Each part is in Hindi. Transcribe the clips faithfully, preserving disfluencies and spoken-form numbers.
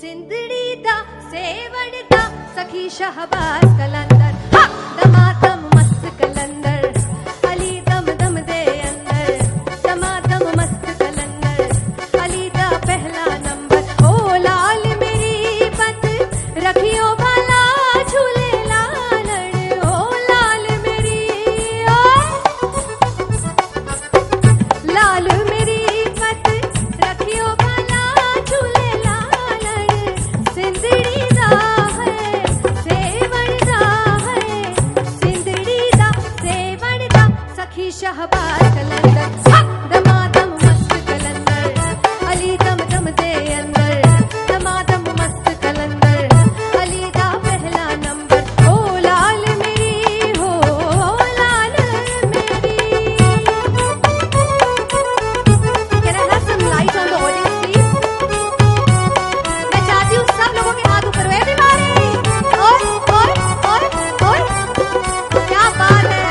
सिंदड़ी दा सेवड़ दा सखी शहबाज कलंदर हा दमादम मस्त कलंदर अली दम दम दे अंदर दमादम मस्त कलंदर अली दा पहला नंबर ओ लाल मेरी पत रखियो भला झूले लालड़ ओ लाल मेरी ओ लाल मेरी पत रखियो भला झूले लालड़ सिंदड़ी दा है सेवड़ दा है सिंदड़ी दा सेवड़ दा सखी शहबाज कलंदर हा दमादम मस्त कलंदर अली दम दम दे अंदर दमादम मस्त कलंदर अली दा पहला नंबर ओ लाल मेरी हो लाल मेरी। Can I have some light on the audience please? मैं चाहती हूँ सब लोगों के हाथ ऊपर everybody और और और और क्या बात है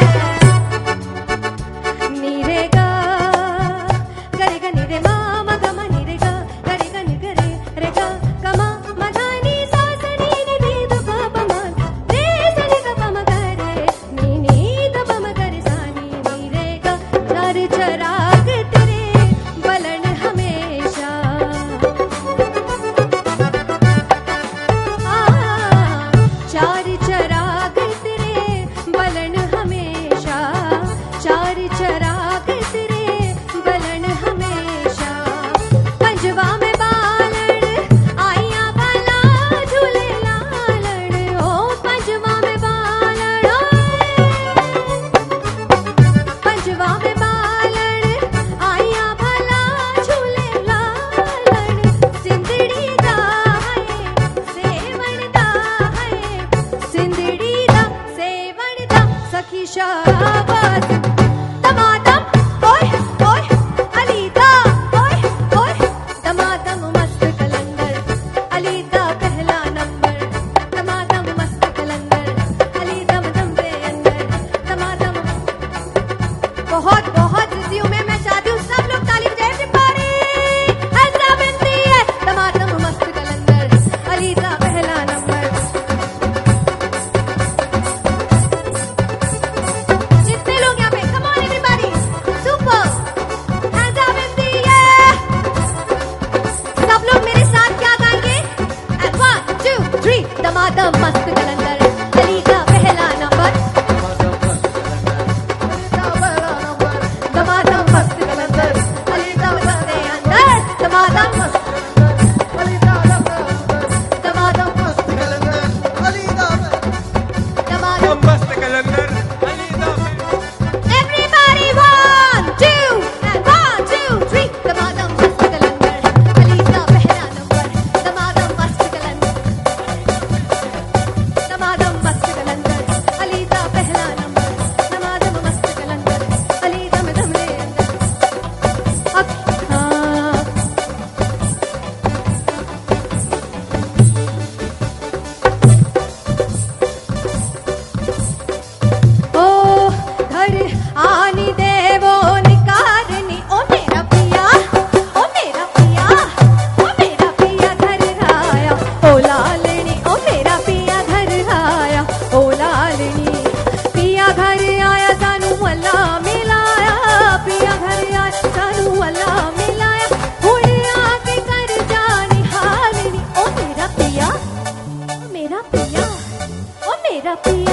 नीरे गा गरे गा नीरे मा मा गा मा नीरे गा गरे गा नी गरे रे गा गा मा मा धा नी सा सा नी नी नी द पा पा मा रे सा नी दा पा मा गा रे नी नी द पा मा गा रे सा नी नीरे गा चार चराग तेरे बलन हमेशा आ चार चराग तेरे बलन हमेशा चार चराग तेरे बलन हमेशा पंजवा में बालड़ आइया भला झूले लालड़ ओ पंजवा में बालड़ पंजवा में बालड़ आइया भला झूले लालड़ सिंदड़ी दा है सेवड़ दा है सिंदड़ी दा सेवड़ दा सखी शहबाज दमादम ओए ओए अली दा ओए ओए दमादम मस्त कलंदर अली दा पहला नंबर दमादम मस्त कलंदर अली दम दम दे अंदर दमादम बहुत बहुत खुशियों में मैं चाहती हूँ सब लोग ताली बजाएं everybody ऐसा बनती है दमादम मस्त कलंदर अली दा पहला नंबर जितने लोग यहाँ पे come on everybody super ऐसा बनती है सब लोग मेरे साथ क्या गाएंगे and one two three दमादम मस्त कलंदर अली का पहला नंबर दमादम मस्त कलंदर अली दम दम दे अंदर दमादम दमादम दमादम मस्त कलंदर अली दा everybody one two and one two three दमादम मस्त कलंदर अली का पहला नंबर दमादम मस्त कलंदर दमादम मस्त कलंदर अली का पहला नंबर दमादम मस्त कलंदर अली दम दम दे अंदर अब हाँ ओ घर आनी देवो निकारनी ओ मेरा पिया ओ मेरा पिया ओ मेरा पिया घर आया ओ लालनी ओ मेरा पिया घर आया ओ लालनी पिया घर आया सानू अल्लाह मिलाया पिया घर आया सानू अल्लाह मिलाया हुण आके कर जानी हालनी ओ मेरा पिया ओ मेरा पिया ओ मेरा पिया